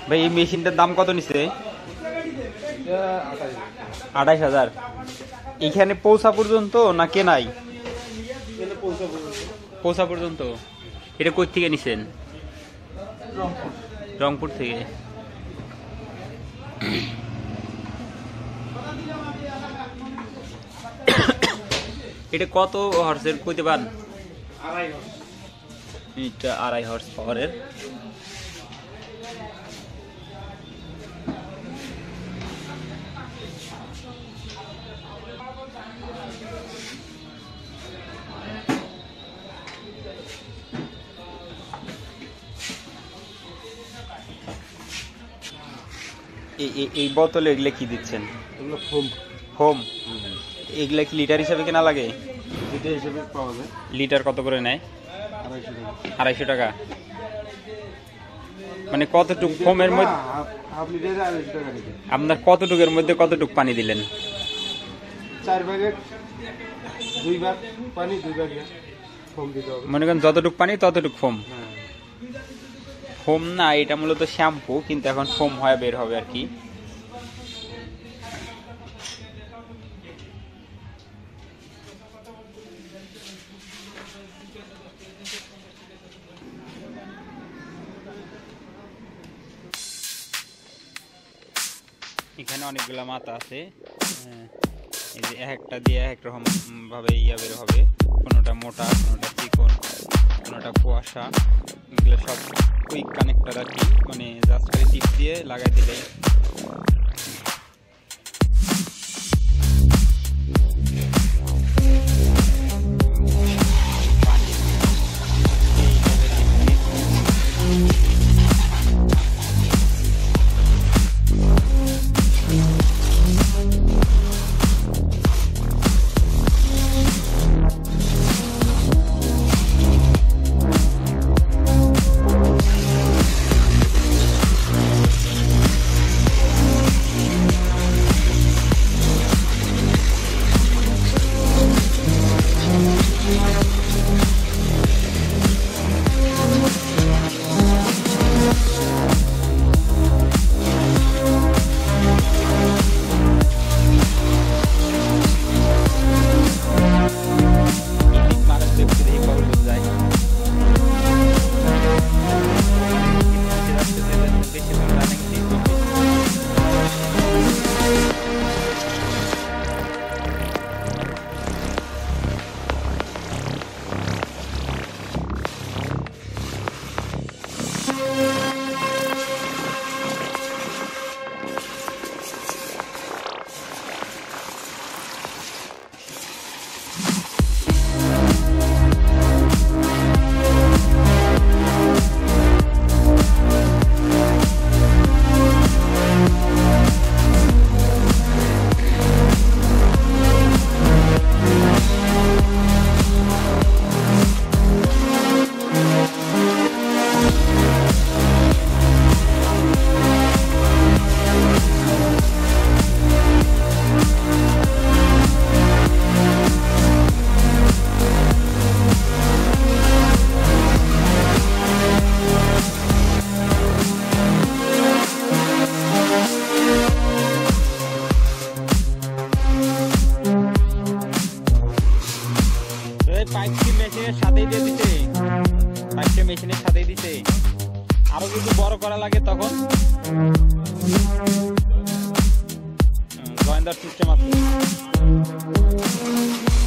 ভাই এই মেশিনটার দাম কত নিচ্ছে? 28,000। এখানে পৌঁছা পর্যন্ত না কেনাই? পৌঁছা পর্যন্ত। এটা কই থেকে নিছেন? রংপুর থেকে। এটা কত হর্সের কইতে পারেন? 2.5 হর্স পাওয়ারের। এই বোতলে এগুলো কি দিচ্ছেন? এগুলো ফোম। ফোম। এগুলা কি লিটার হিসাবে কেনা লাগে? লিটার হিসেবে পাওয়া যায়। লিটার কত করে নেয়? 250 টাকা। টাকা। মানে কতটুক ফোমের মধ্যে? হাফ লিটারে 250 টাকা দিতে। আপনার কতটুকের মধ্যে কতটুক পানি দিলেন? 4 ভাগে 2 ভাগ পানি 2 ভাগ ফোম দিতে হবে। মনে করেন যতটুক পানি ততটুক ফোম। হ্যাঁ। ফোম না, এটা মূলত শ্যাম্পু, কিন্তু এখন ফোম হয়ে বের হবে আর কি। এখানে অনেকগুলা মাথা আছে, এই যে একটা দিয়ে এক রকম ভাবে ইয়া বের হবে। কোনোটা মোটা, কোনোটা চিকন, কোনোটা কুয়াশা। এগুলো সব কুইক কানেক্টর আর কি, মানে জাস্ট করে টিপ দিয়ে লাগাই দিলেই। মেশিনের সাথেই দিয়ে দিছে, পাইপটা মেশিনের সাথেই দিছে। আরো যদি বড় করা লাগে তখন জয়েন্টার সিস্টেম আছে।